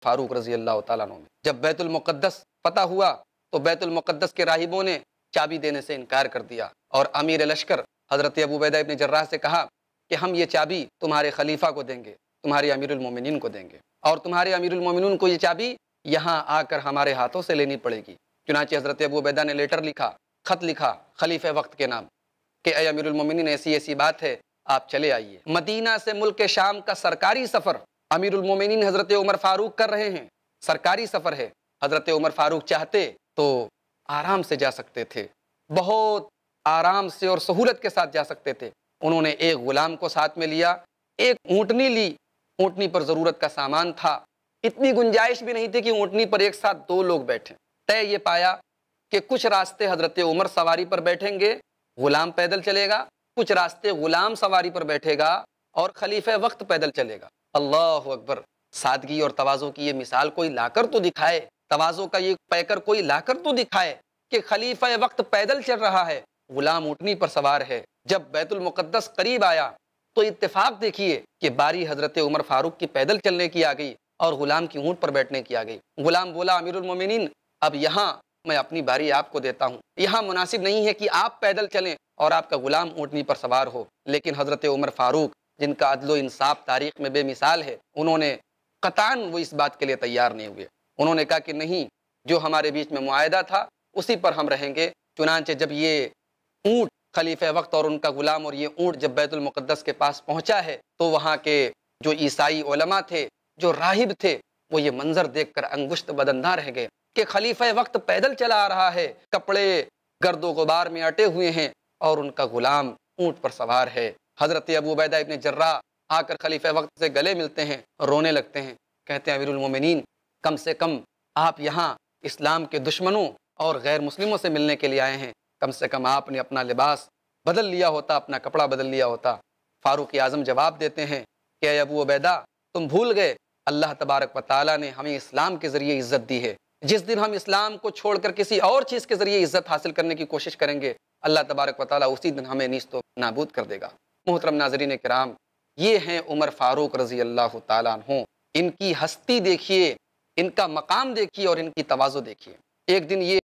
फारूक रजी अल्लाह तआला अन्हु में। जब बैतुल मुक़द्दस फतह हुआ तो बैतुल मुक़द्दस के राहिबों ने चाबी देने से इनकार कर दिया और अमीर लश्कर हज़रत अबू उबैदा इब्न जर्राह से कहा कि हम ये चाबी तुम्हारे खलीफा को देंगे, तुम्हारे अमीरुल मोमिनीन को देंगे, और तुम्हारे अमीरुल मोमिनीन को ये चाबी यहाँ आकर हमारे हाथों से लेनी पड़ेगी। चुनांचे हज़रत अबू उबैदा ने लेटर लिखा, ख़त लिखा खलीफे वक्त के नाम कि ऐ अमीरुल मोमिनीन, ऐसी ऐसी बात है, आप चले आइए। मदीना से मुल्क शाम का सरकारी सफ़र अमीरुल मोमिनीन हज़रत उमर फ़ारूक कर रहे हैं। सरकारी सफ़र है। हज़रत उमर फ़ारूक चाहते तो आराम से जा सकते थे, बहुत आराम से और सहूलत के साथ जा सकते थे। उन्होंने एक ग़ुलाम को साथ में लिया, एक ऊँटनी ली, ऊँटनी पर ज़रूरत का सामान था, इतनी गुंजाइश भी नहीं थी कि ऊँटनी पर एक साथ 2 लोग बैठें। तय ये पाया कि कुछ रास्ते हज़रत उमर सवारी पर बैठेंगे, ग़ुलाम पैदल चलेगा, कुछ रास्ते ग़ुलाम सवारी पर बैठेगा और खलीफे वक्त पैदल चलेगा। अल्लाह अकबर! सादगी और तवाज़ो की ये मिसाल कोई लाकर तो दिखाए, तवाज़ो का ये पैकर कोई लाकर तो दिखाए कि खलीफा वक्त पैदल चल रहा है, ग़ुलाम ऊँटनी पर सवार है। जब बैतुल मुक़द्दस करीब आया तो इत्तेफाक देखिए कि बारी हज़रत उमर फ़ारूक की पैदल चलने की आ गई और ग़ुलाम की ऊँट पर बैठने की आ गई। ग़ुलाम बोला, अमीरुल मोमिनीन, अब यहाँ मैं अपनी बारी आपको देता हूँ, यहाँ मुनासिब नहीं है कि आप पैदल चलें और आपका ग़ुलाम ऊँटनी पर सवार हो। लेकिन हज़रत उमर फ़ारूक, जिनका अदल इंसाफ तारीख़ में बेमिसाल है, उन्होंने क़तान वो इस बात के लिए तैयार नहीं हुए। उन्होंने कहा कि नहीं, जो हमारे बीच में मुआहदा था उसी पर हम रहेंगे। चुनांचे जब ये ऊँट खलीफे वक्त और उनका ग़ुलाम और ये ऊँट जब बैतुल मुक़द्दस के पास पहुँचा है तो वहाँ के जो ईसाई उलमा थे, जो राहिब थे, वो ये मंज़र देखकर अंगुश्त बदंधा रह गए कि खलीफा वक्त पैदल चला आ रहा है, कपड़े गर्दो गुबार में अटे हुए हैं और उनका ग़ुलाम ऊँट पर सवार है। हज़रत अबू उबैदा इब्न जर्राह आकर खलीफा वक्त से गले मिलते हैं, रोने लगते हैं, कहते हैं, अमीरुल मोमिनीन, कम से कम आप यहाँ इस्लाम के दुश्मनों और गैर मुस्लिमों से मिलने के लिए आए हैं, कम से कम आपने अपना लिबास बदल लिया होता, अपना कपड़ा बदल लिया होता। फ़ारूक आज़म जवाब देते हैं कि अबू उबैदा, तुम भूल गए, अल्लाह तबारक व तआला ने हमें इस्लाम के ज़रिए इज़्ज़त दी है। जिस दिन हम इस्लाम को छोड़कर किसी और चीज़ के ज़रिए इज़्ज़त हासिल करने की कोशिश करेंगे, अल्लाह तबारक व तआला उसी दिन हमें नीस्तो नाबूद कर देगा। मोहतरम नाज़रीन किराम, ये हैं उमर फ़ारूक रज़ी अल्लाह तआला अन्हु। इनकी हस्ती देखिए, इनका मकाम देखिए और इनकी तवाज़ो देखिए। एक दिन ये